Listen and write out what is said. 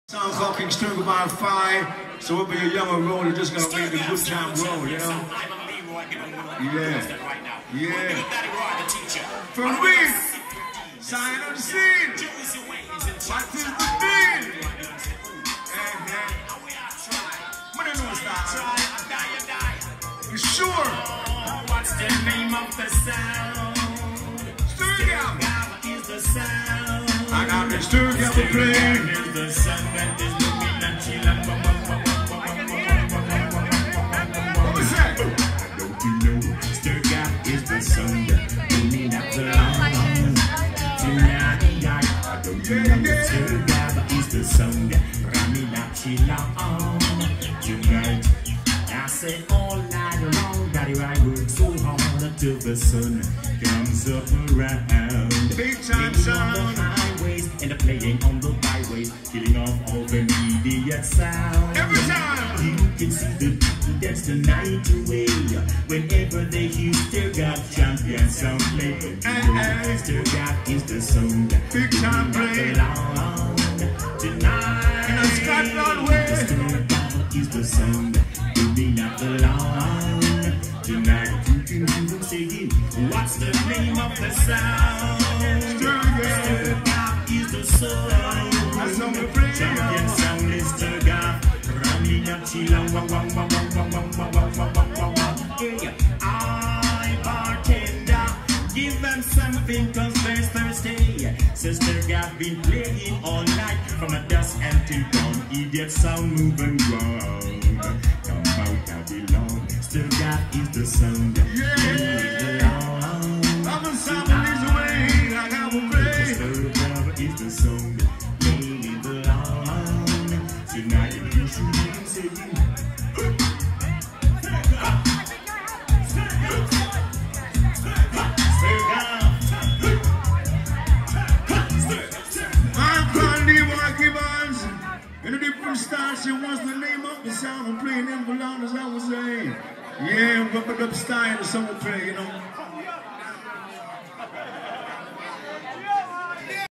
Sound called King Sturga by 5, so we'll be a younger roller just gonna make the good time roll, you know? Yeah. For me, sign on the scene. What is the deal? What do you know, style? You sure? What's the name of the sound? Sturga is the sound. I got the Sturga to play. The sun that is looking at you. What was that? Don't you know Sturga is the sun that looking at the long tonight? Don't you know Sturga is the sun that running at you tonight? I say all night long that I work so hard until the sun comes up around. Big time sound. On the highways and the playing on the byways, killing off all the media sound. Every time you can see the people dance the night away whenever they hear Sturga champion sound play. Sturga is the song that big time play tonight. In a Scotland way. Sturga is the song that moving up the lawn tonight. You can hear them singing. What's the name of the sound? Sturga is the song. That's on the play. Champion sound is Sturga. Running up Chilong. Yeah, I bartender, give them something 'cause there's Thursday. Sturga been playing all night from a dusk until dawn. Idiot sound moving round. Come out, I belong. Sturga is the sound. I'm a sound is away. I got to play. Sturga is the song. Leave the lawn. Tonight you should be singing. In a different style, she wants the name of the sound. I'm playing them for long as I was saying. Yeah, rub it up style, the song will play, you know.